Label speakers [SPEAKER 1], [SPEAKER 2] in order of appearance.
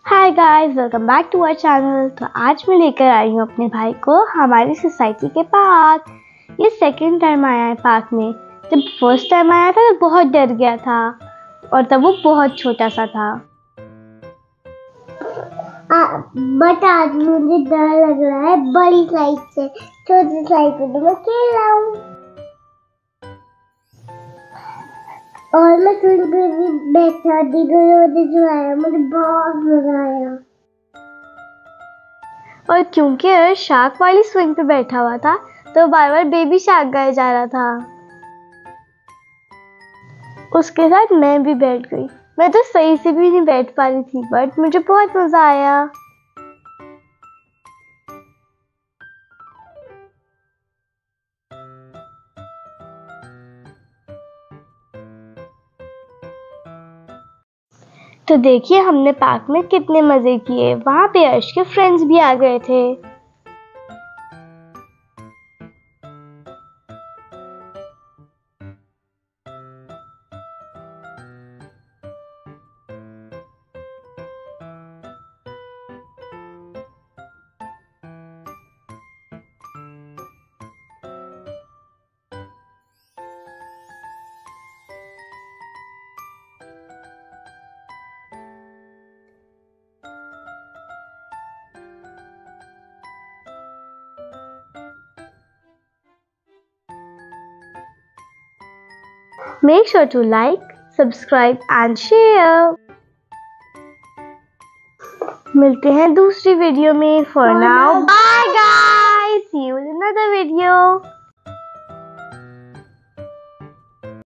[SPEAKER 1] Hi guys, welcome back to our channel. तो आज मैं लेकर आई हूँ अपने भाई को हमारी सोसाइटी के पार्क। ये सेकंड टाइम आया है पार्क में। जब फर्स्ट टाइम आया था तो बहुत डर गया था और तब वो बहुत छोटा सा था।
[SPEAKER 2] बट आज मुझे डर लग रहा है बड़ी स्लाइड से। छोटी स्लाइड पे तो मैं खेल रहा हूँ और मैं स्विंग पे भी बैठा आया, मुझे बहुत मजा आया।
[SPEAKER 1] और क्योंकि अर्श शार्क वाली स्विंग पे बैठा हुआ था तो बार बार बेबी शार्क गाया जा रहा था। उसके साथ मैं भी बैठ गई। मैं तो सही से भी नहीं बैठ पा रही थी बट मुझे बहुत मजा आया। तो देखिए हमने पार्क में कितने मजे किए। वहां पे अर्श के फ्रेंड्स भी आ गए थे। Make sure to like, subscribe and share. मिलते हैं दूसरी वीडियो में। For now, bye guys. See you in another video.